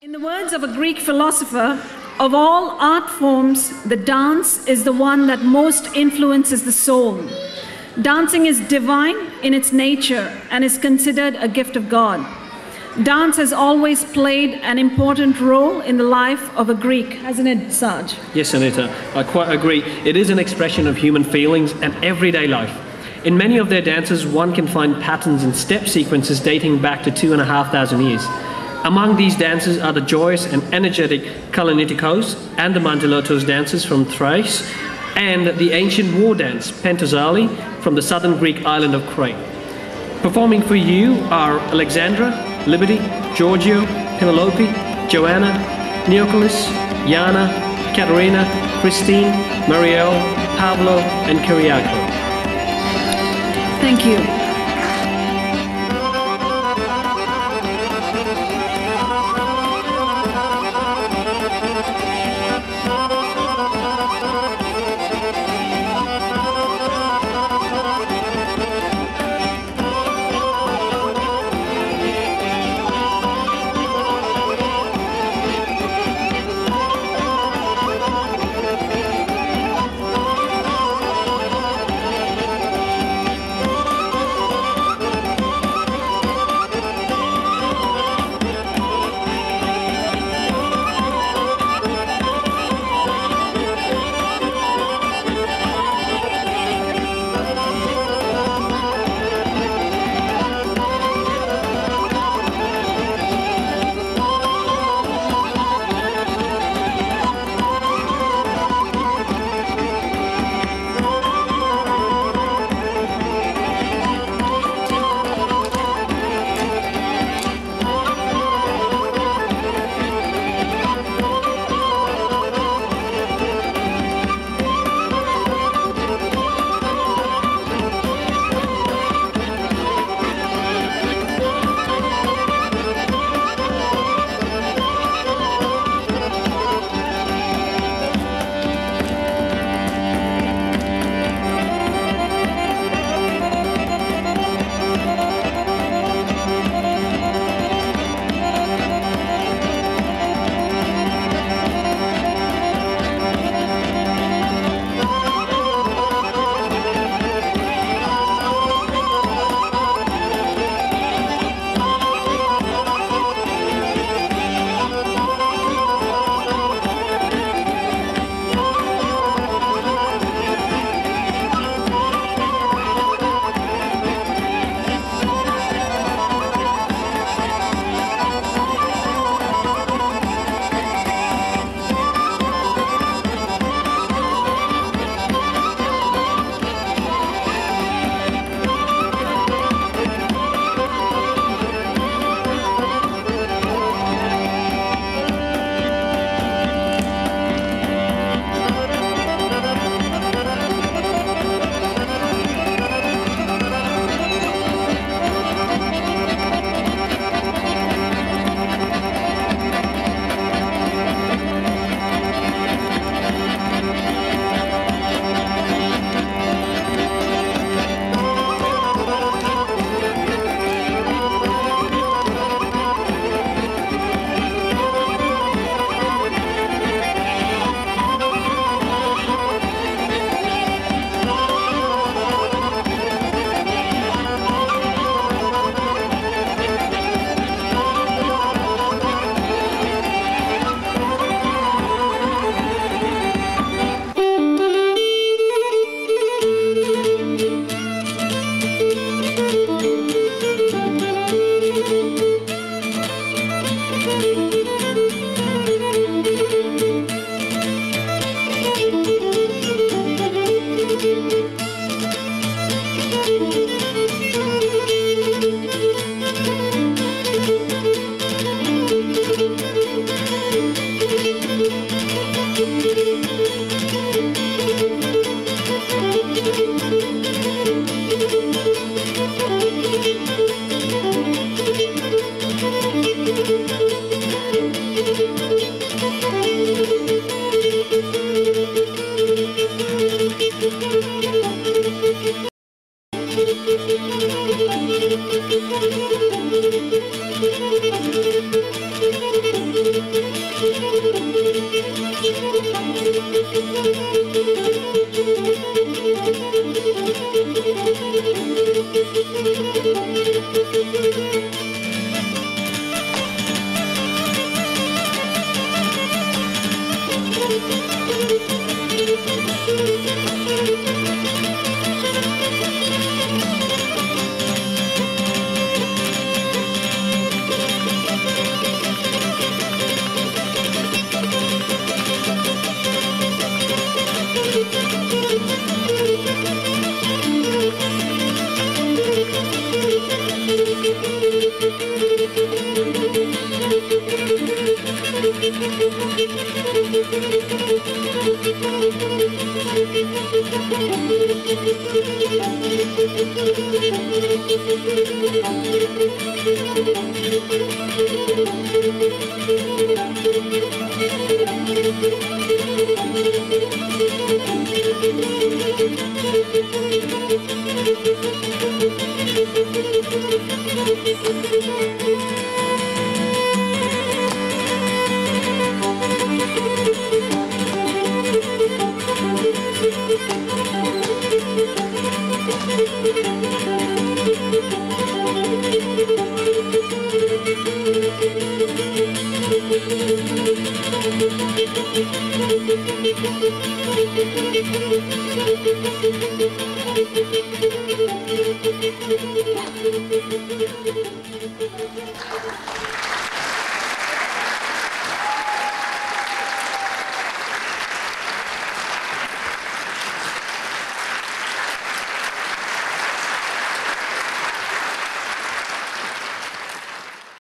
In the words of a Greek philosopher, of all art forms, the dance is the one that most influences the soul. Dancing is divine in its nature and is considered a gift of God. Dance has always played an important role in the life of a Greek, hasn't it, Saj? Yes, Anita, I quite agree. It is an expression of human feelings and everyday life. In many of their dances, one can find patterns and step sequences dating back to 2,500 years. Among these dances are the joyous and energetic Kalanitikos and the Mantilotos dances from Thrace, and the ancient war dance, Pentazali, from the southern Greek island of Crete. Performing for you are Alexandra, Liberty, Giorgio, Penelope, Joanna, Neocolis, Yana, Katerina, Christine, Marielle, Pablo, and Kyriako. Thank you.